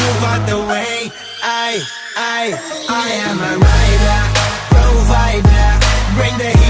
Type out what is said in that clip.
move out the way. I am a rider, provider, bring the